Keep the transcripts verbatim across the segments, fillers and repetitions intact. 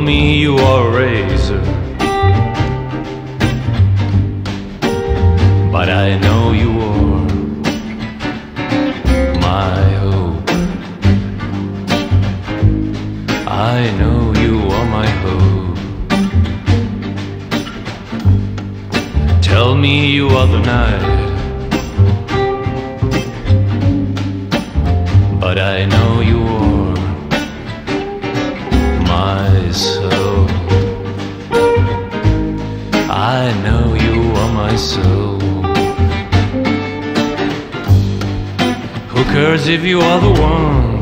me you are a razor, but I know you are my hope. I know you are my hope. Tell me you are the night, but I know you are my soul. I know you are my soul. Who cares if you are the one?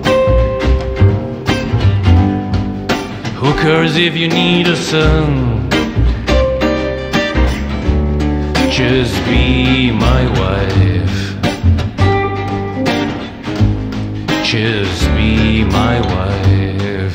Who cares if you need a son? Just be my wife. Just be my wife.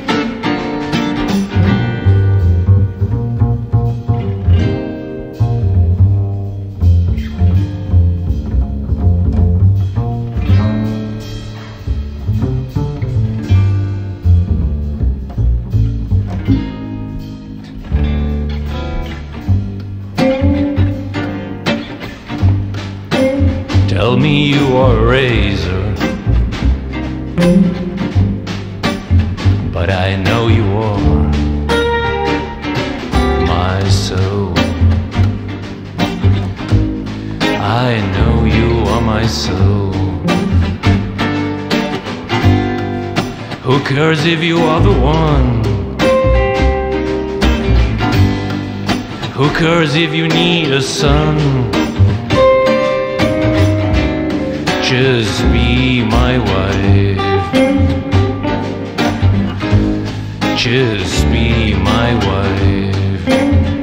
Tell me you are a razor, but I know you are my soul. I know you are my soul. Who cares if you are the one? Who cares if you need a son? Just be my wife. Just be my wife.